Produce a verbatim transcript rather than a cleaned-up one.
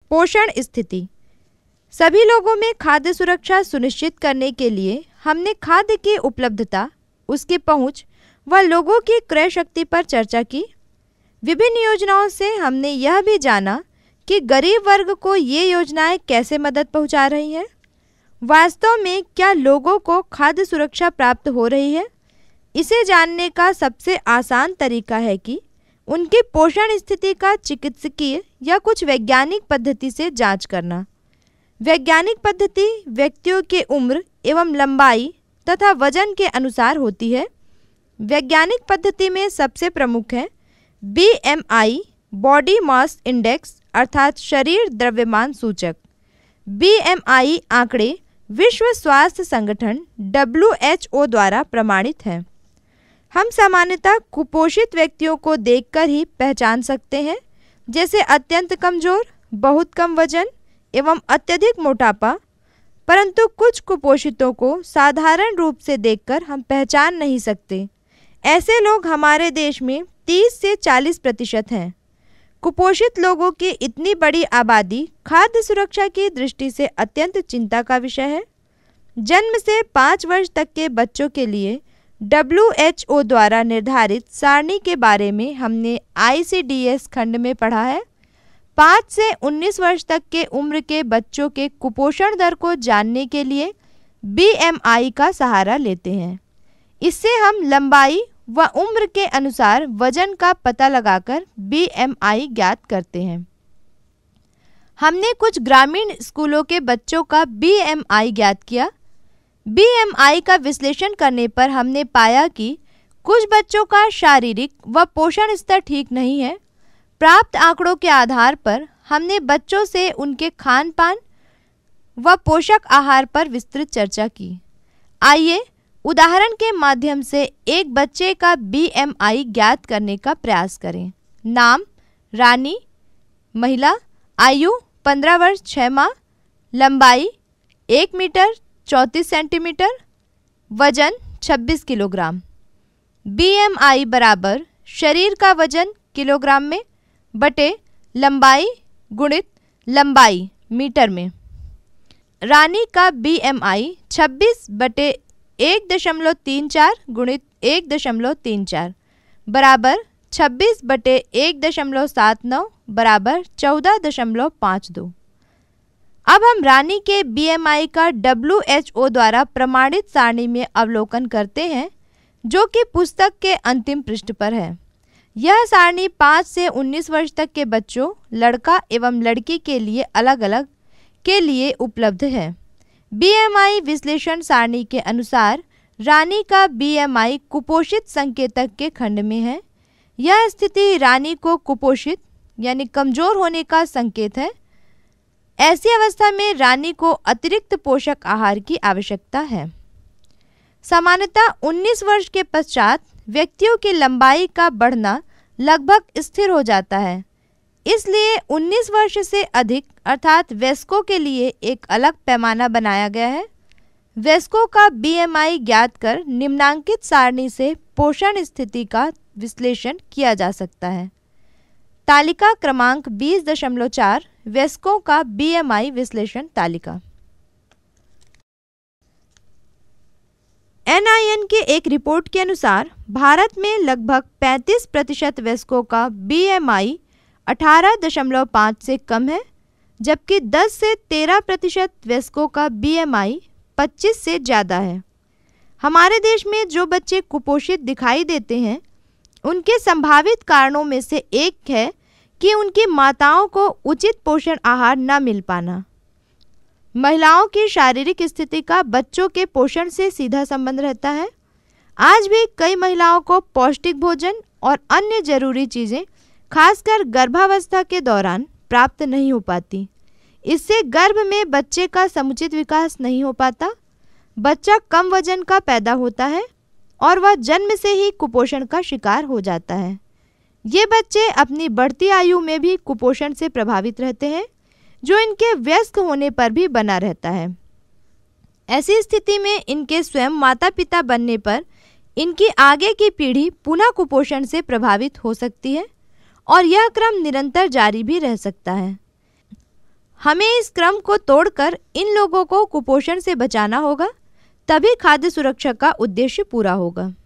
पोषण स्थिति। सभी लोगों में खाद्य सुरक्षा सुनिश्चित करने के लिए हमने खाद्य की उपलब्धता, उसकी पहुंच व लोगों की क्रय शक्ति पर चर्चा की। विभिन्न योजनाओं से हमने यह भी जाना कि गरीब वर्ग को ये योजनाएं कैसे मदद पहुंचा रही हैं। वास्तव में क्या लोगों को खाद्य सुरक्षा प्राप्त हो रही है? इसे जानने का सबसे आसान तरीका है कि उनकी पोषण स्थिति का चिकित्सकीय या कुछ वैज्ञानिक पद्धति से जांच करना। वैज्ञानिक पद्धति व्यक्तियों के उम्र एवं लंबाई तथा वजन के अनुसार होती है। वैज्ञानिक पद्धति में सबसे प्रमुख है B M I, body mass index अर्थात शरीर द्रव्यमान सूचक। बी एम आई आंकड़े विश्व स्वास्थ्य संगठन डब्ल्यू एच ओ द्वारा प्रमाणित हैं। हम सामान्यतः कुपोषित व्यक्तियों को देखकर ही पहचान सकते हैं, जैसे अत्यंत कमजोर, बहुत कम वजन एवं अत्यधिक मोटापा, परंतु कुछ कुपोषितों को साधारण रूप से देखकर हम पहचान नहीं सकते। ऐसे लोग हमारे देश में तीस से चालीस प्रतिशत हैं। कुपोषित लोगों की इतनी बड़ी आबादी खाद्य सुरक्षा की दृष्टि से अत्यंत चिंता का विषय है। जन्म से पाँच वर्ष तक के बच्चों के लिए डब्ल्यू एच ओ द्वारा निर्धारित सारणी के बारे में हमने आई सी डी एस खंड में पढ़ा है। पाँच से उन्नीस वर्ष तक के उम्र के बच्चों के कुपोषण दर को जानने के लिए बी एम आई का सहारा लेते हैं। इससे हम लंबाई व उम्र के अनुसार वजन का पता लगाकर बी एम आई ज्ञात करते हैं। हमने कुछ ग्रामीण स्कूलों के बच्चों का बी एम आई ज्ञात किया। बी एम आई का विश्लेषण करने पर हमने पाया कि कुछ बच्चों का शारीरिक व पोषण स्तर ठीक नहीं है। प्राप्त आंकड़ों के आधार पर हमने बच्चों से उनके खान पान व पोषक आहार पर विस्तृत चर्चा की। आइए उदाहरण के माध्यम से एक बच्चे का बी एम आई ज्ञात करने का प्रयास करें। नाम रानी, महिला, आयु पंद्रह वर्ष छः माह, लंबाई एक मीटर चौंतीस सेंटीमीटर, वजन छब्बीस किलोग्राम। बी एम आई बराबर शरीर का वजन किलोग्राम में बटे लंबाई गुणित लंबाई मीटर में। रानी का बी एम आई छब्बीस बटे एक दशमलव तीन चार गुणित एक दशमलव तीन चार बराबर छब्बीस बटे एक दशमलव सात नौ बराबर चौदह दशमलव पाँच दो। अब हम रानी के बी एम आई का डब्ल्यू एच ओ द्वारा प्रमाणित सारणी में अवलोकन करते हैं, जो कि पुस्तक के अंतिम पृष्ठ पर है। यह सारणी पाँच से उन्नीस वर्ष तक के बच्चों, लड़का एवं लड़की के लिए अलग अलग के लिए उपलब्ध है। बी एम आई विश्लेषण सारणी के अनुसार रानी का बी एम आई कुपोषित संकेतक के खंड में है। यह स्थिति रानी को कुपोषित यानी कमजोर होने का संकेत है। ऐसी अवस्था में रानी को अतिरिक्त पोषक आहार की आवश्यकता है। सामान्यतः उन्नीस वर्ष के पश्चात व्यक्तियों की लंबाई का बढ़ना लगभग स्थिर हो जाता है। इसलिए उन्नीस वर्ष से अधिक अर्थात वयस्कों के लिए एक अलग पैमाना बनाया गया है। वयस्कों का बी एम आई ज्ञात कर निम्नांकित सारणी से पोषण स्थिति का विश्लेषण किया जा सकता है। तालिका क्रमांक बीस दशमलव चार वयस्कों का बी एम आई विश्लेषण तालिका। एन आई एन की एक रिपोर्ट के अनुसार भारत में लगभग पैंतीस प्रतिशत वयस्कों का बी एम आई अठारह दशमलव पाँच से कम है, जबकि दस से तेरह प्रतिशत वयस्कों का बी एम आई पच्चीस से ज़्यादा है। हमारे देश में जो बच्चे कुपोषित दिखाई देते हैं, उनके संभावित कारणों में से एक है कि उनकी माताओं को उचित पोषण आहार न मिल पाना। महिलाओं की शारीरिक स्थिति का बच्चों के पोषण से सीधा संबंध रहता है। आज भी कई महिलाओं को पौष्टिक भोजन और अन्य जरूरी चीज़ें खासकर गर्भावस्था के दौरान प्राप्त नहीं हो पाती। इससे गर्भ में बच्चे का समुचित विकास नहीं हो पाता। बच्चा कम वजन का पैदा होता है और वह जन्म से ही कुपोषण का शिकार हो जाता है। ये बच्चे अपनी बढ़ती आयु में भी कुपोषण से प्रभावित रहते हैं, जो इनके वयस्क होने पर भी बना रहता है। ऐसी स्थिति में इनके स्वयं माता पिता बनने पर इनकी आगे की पीढ़ी पुनः कुपोषण से प्रभावित हो सकती है और यह क्रम निरंतर जारी भी रह सकता है। हमें इस क्रम को तोड़कर इन लोगों को कुपोषण से बचाना होगा, तभी खाद्य सुरक्षा का उद्देश्य पूरा होगा।